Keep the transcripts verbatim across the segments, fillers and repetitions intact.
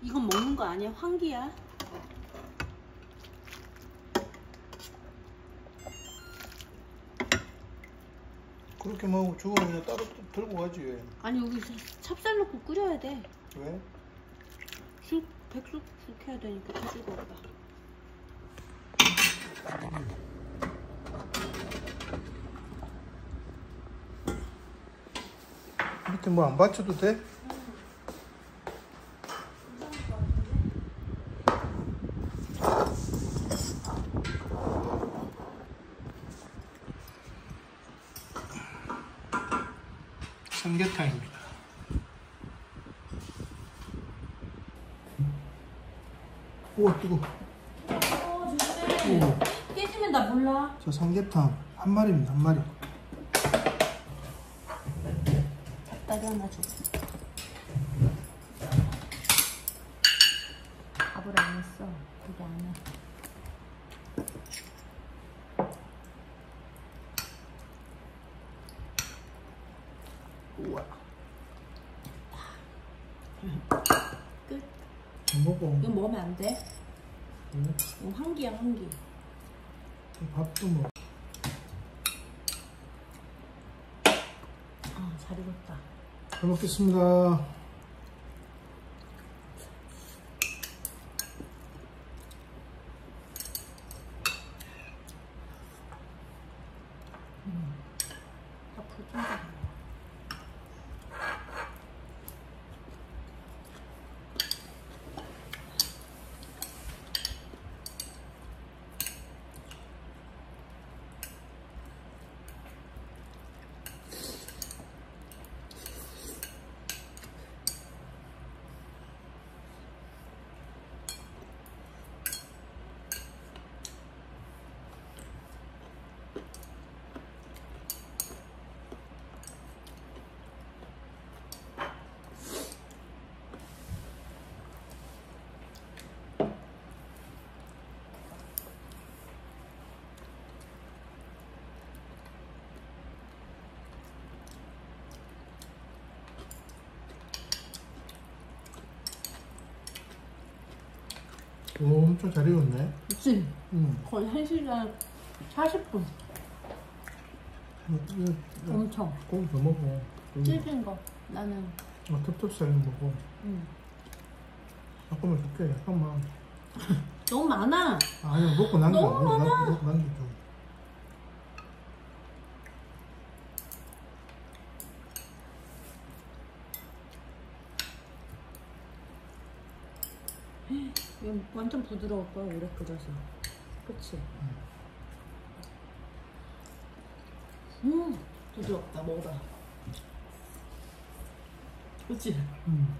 이건 먹는 거 아니야? 환기야? 그렇게 먹고 죽으면 그냥 따로 들고 가지. 아니 여기 찹쌀 넣고 끓여야 돼. 왜? 죽, 백숙 죽 해야 되니까 가지고 와봐. 밑에 뭐 안 받쳐도 돼? 삼계탕입니다. 우와 뜨거. 어 조심해. 깨지면 나 몰라. 저 삼계탕 한 마리입니다. 한 마리. 닭다리 하나 줘. 밥을 안 했어. 여기 안에. 우와. 끝. 안 먹어. 이거 먹으면 안 돼. 응? 이거 환기야 환기. 밥도 먹어. 아, 잘 익었다. 잘 먹겠습니다. 음. 다 불끈다. 오, 엄청 잘 익었네. 그치? 응. 거의 한 시간 사십 분. 음, 엄청. 고기 더 먹어. 찔긴 거. 나는. 아, 텁텁살도 먹어. 응. 잠깐만 줄게. 잠깐만. 너무 많아. 아니야, 먹고 남겨. 너무 먹고, 많아. 남, 먹고 남겨줘. 이거 완전 부드러울 거야, 오래 끓여서. 그치? 음, 부드럽다. 먹어봐. 그치? 음.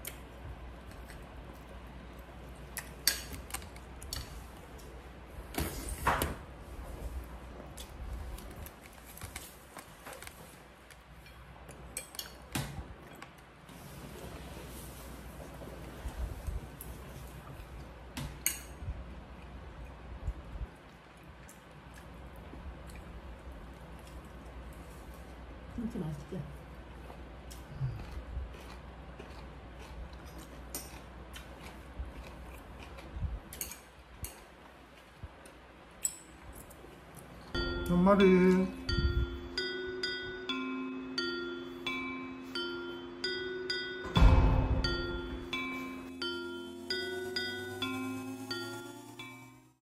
진짜 맛있지? 한 마리.